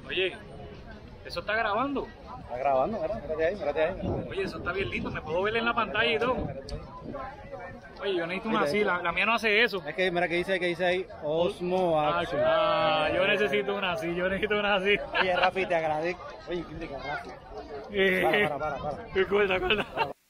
Oye, ¿eso está grabando? Está grabando, mira, mírate ahí, mírate ahí. Oye, eso está bien lindo, me puedo ver en la pantalla y todo. Oye, yo necesito una así, la mía no hace eso. Es que mira que dice ahí Osmo Action. Yo necesito una así, Oye, Rafi, te agradezco. Oye, ¿quién te Rafi? Para. Recuerda.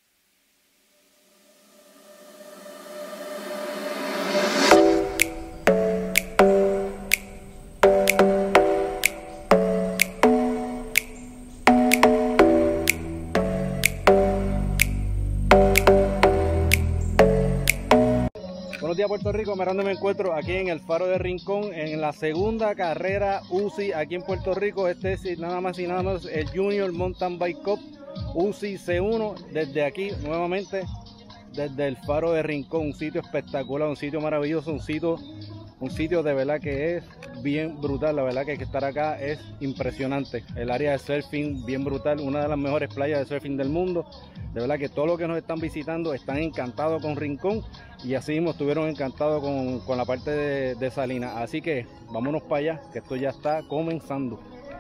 Buenos días, Puerto Rico. Mirando me encuentro aquí en el Faro de Rincón en la segunda carrera UCI aquí en Puerto Rico. Este es nada más y nada menos el Junior Mountain Bike Cup UCI C1. Desde aquí nuevamente, desde el Faro de Rincón, un sitio espectacular, un sitio maravilloso, un sitio de verdad que es bien brutal. La verdad que hay que estar acá, es impresionante. El área de surfing bien brutal, una de las mejores playas de surfing del mundo. De verdad que todos los que nos están visitando están encantados con Rincón y así mismo estuvieron encantados con la parte de Salinas. Así que vámonos para allá, que esto ya está comenzando.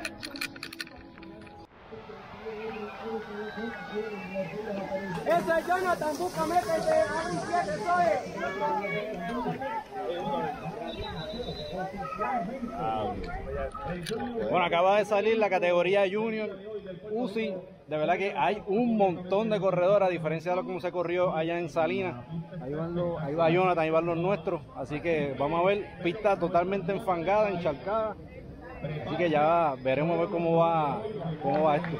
Eso es Jonathan, búscame que te haga un 7, Bueno, acaba de salir la categoría Junior UCI. De verdad que hay un montón de corredores, a diferencia de lo que se corrió allá en Salinas. Ahí va Jonathan, ahí van los nuestros. Así que vamos a ver, pista totalmente enfangada, encharcada. Así que ya veremos a ver cómo va esto.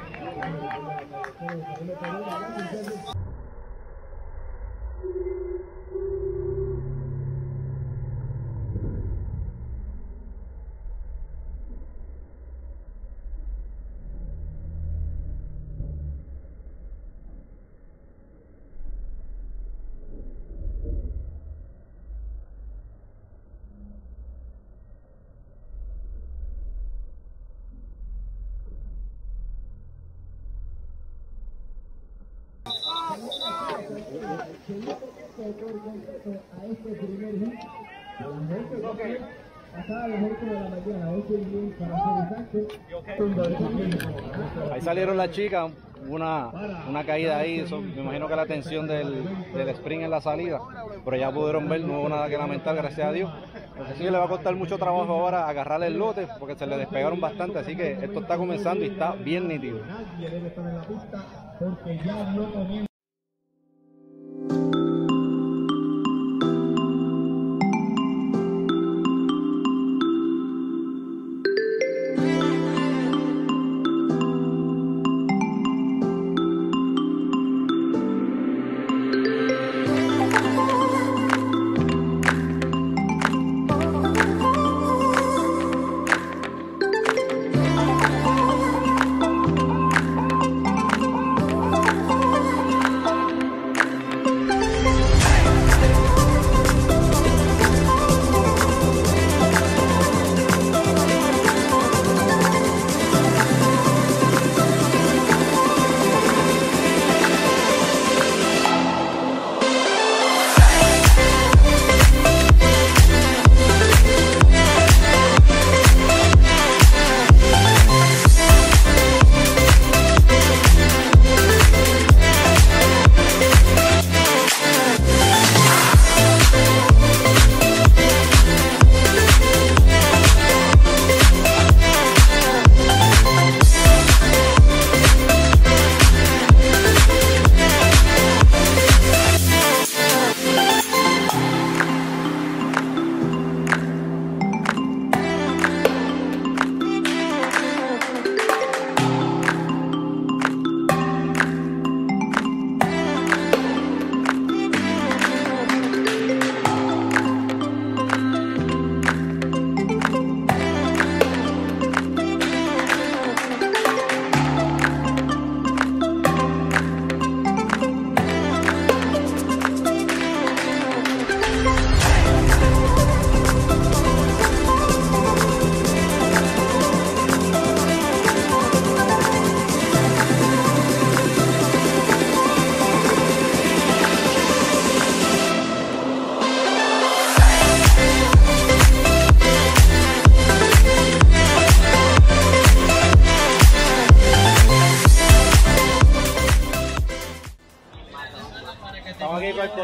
Ahí salieron las chicas, una caída ahí, eso, me imagino que la tensión del sprint en la salida, pero ya pudieron ver, no hubo nada que lamentar, gracias a Dios. Lo que sí le va a costar mucho trabajo ahora agarrar el lote, porque se le despegaron bastante, así que esto está comenzando y está bien nítido.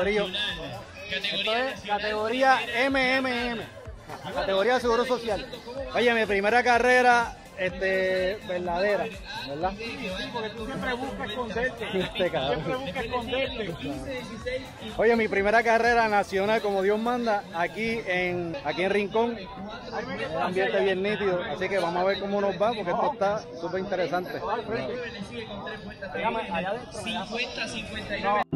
Corillo. Esto es categoría MMM, categoría de Seguro Social. Oye, mi primera carrera verdadera, ¿verdad? Sí, porque tú siempre buscas esconderte. Cabrón. Siempre buscas esconderte. Oye, mi primera carrera nacional, como Dios manda, aquí en Rincón. Un ambiente bien nítido, así que vamos a ver cómo nos va, porque esto está súper interesante. 50-59.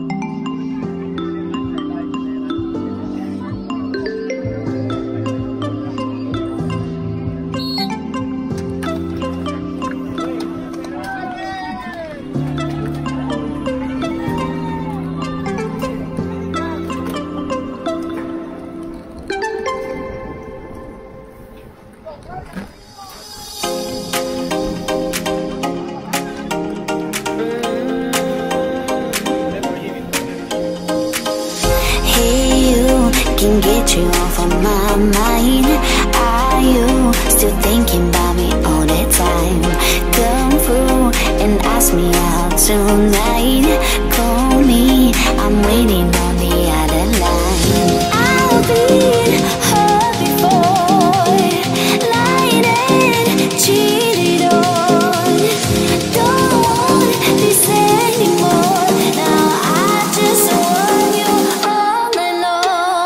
Can get you off of my mind. Are you still thinking about me all the time? Come through and ask me out tonight. Call me, I'm waiting on the other line. I've been hurt before, lied and cheated on. Don't want this anymore. Now I just want you all night long.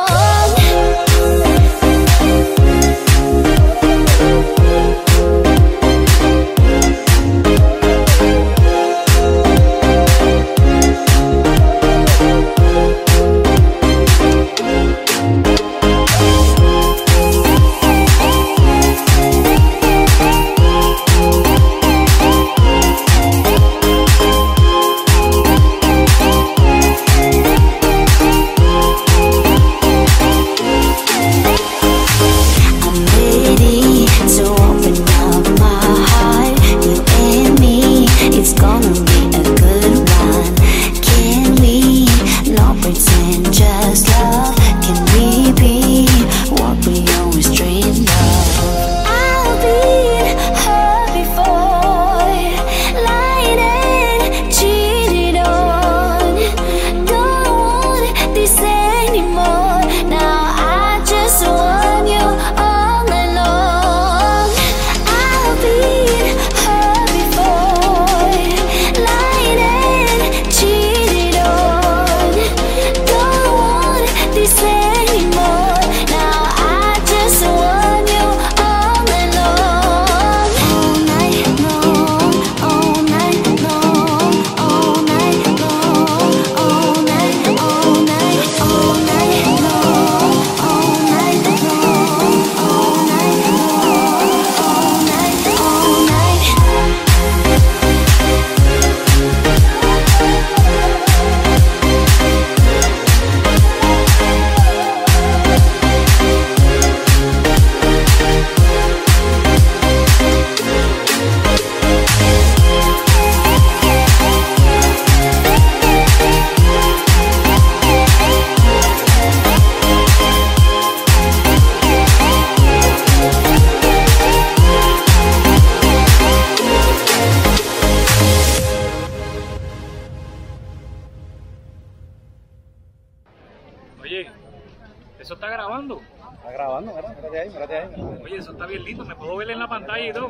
Oye, ¿eso está grabando? Está grabando, ¿verdad? Mírate ahí, mírate ahí. Oye, eso está bien lindo, me puedo ver en la pantalla y todo.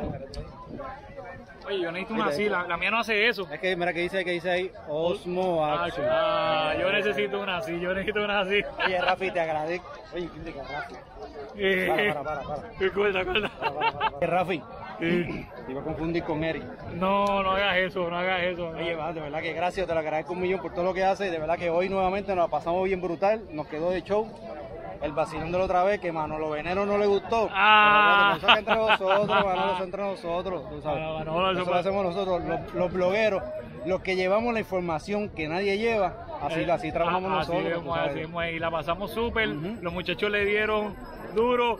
Oye, yo necesito una así, la mía no hace eso. Es que, mira que dice ahí, Osmo Action. Yo necesito una así, Oye, Rafi, te agradezco. Oye, ¿quién te Rafi? Recuerda. Rafi, te iba a confundir con Eric. No hagas eso. Oye, va, de verdad que gracias, te lo agradezco un millón por todo lo que haces. De verdad que hoy nuevamente nos la pasamos bien brutal, nos quedó de show. El vacilón de la otra vez, que Manolo Venero no le gustó. Eso es entre nosotros, Manolo, eso entre nosotros, tú sabes. Eso lo hacemos nosotros, los blogueros, los que llevamos la información que nadie lleva, así trabajamos nosotros. Y la pasamos súper, los muchachos le dieron duro.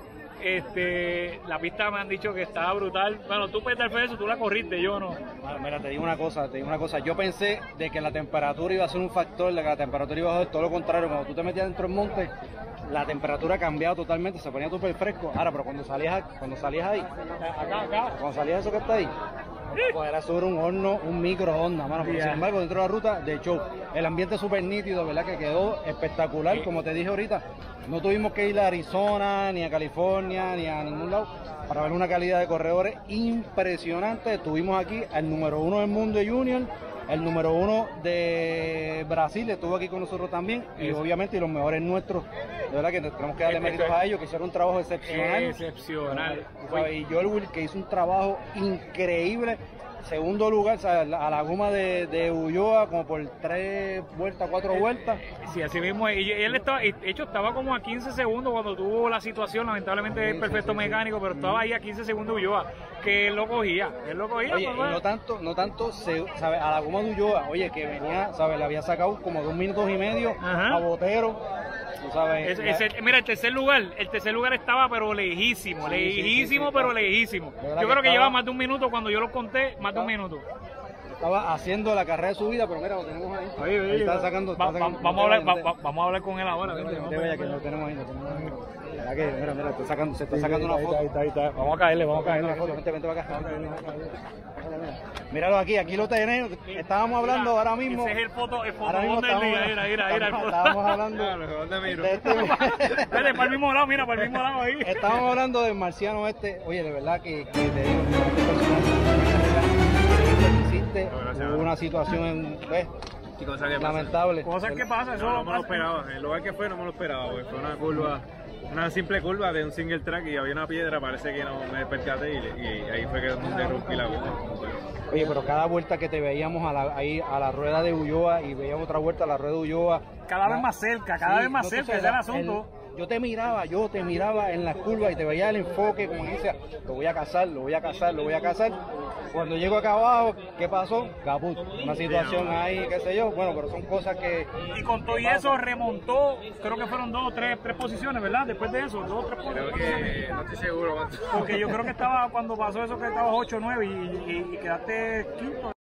La pista me han dicho que estaba brutal. Bueno, tú puedes dar fe de eso, tú la corriste, yo no. Bueno, mira, te digo una cosa. Yo pensé de que la temperatura iba a ser un factor, de que la temperatura iba a ser todo lo contrario. Cuando tú te metías dentro del monte, la temperatura ha cambiado totalmente, se ponía súper fresco. Ahora, pero cuando salías ahí, Acá. cuando salías eso que está ahí, Pues era sobre un horno, un microondas, mano. Pero sin embargo, dentro de la ruta de show, el ambiente súper nítido, ¿verdad? Que quedó espectacular, como te dije ahorita. No tuvimos que ir a Arizona, ni a California, ni a ningún lado para ver una calidad de corredores impresionante. Tuvimos aquí al número 1 del mundo de Junior, el número 1 de Brasil estuvo aquí con nosotros también, y obviamente los mejores nuestros, de verdad que tenemos que darle méritos a ellos, que hicieron un trabajo excepcional. Excepcional. Y Joel Will, que hizo un trabajo increíble. Segundo lugar, o sea, a la goma de Ulloa, como por 3 vueltas, 4 vueltas. Sí, así mismo. Y él estaba como a 15 segundos cuando tuvo la situación. Lamentablemente es perfecto mecánico, pero estaba ahí a 15 segundos Ulloa, que él lo cogía. Oye, y no tanto, ¿sabes? A la goma de Ulloa, oye, que venía, ¿sabes? Le había sacado como 2 minutos y medio a Botero. ¿Sabes? Mira, el tercer lugar estaba pero lejísimo, pero lejísimo. Yo creo que lleva más de un minuto, cuando yo lo conté, más de un minuto. Estaba haciendo la carrera de subida, pero mira, lo tenemos ahí. Ahí está sacando, vamos a hablar con él ahora. Que lo tenemos ahí. Mira, se está sacando una foto. Ahí está. Vamos a caerle. Vente para acá. Míralo aquí lo tenemos. Estábamos hablando ahora mismo. Ese es el fotobón del día. Estábamos hablando. Para el mismo lado, para el mismo lado ahí. Estábamos hablando del marciano este. Oye, de verdad que te digo, hubo una situación lamentable. Cosas que pasan, eso no me lo esperaba. El lugar que fue no me lo esperaba, porque fue una simple curva de un single track y había una piedra, parece que no me desperté y ahí fue que rompí la vuelta. Oye, pero cada vuelta que te veíamos ahí a la rueda de Ulloa y veíamos otra vuelta a la rueda de Ulloa, cada vez más cerca, ese es el asunto. Yo te miraba en las curvas y te veía el enfoque, como decía, lo voy a cazar. Cuando llego acá abajo, ¿qué pasó? Caput. Una situación ahí, qué sé yo. Bueno, pero son cosas que... Y con todo y eso remontó, creo que fueron 2 o 3 posiciones, ¿verdad? Después de eso, 2 o 3 posiciones. Creo que no estoy seguro. Porque yo creo que estaba, cuando pasó eso, que estabas 8 o 9 y quedaste quinto.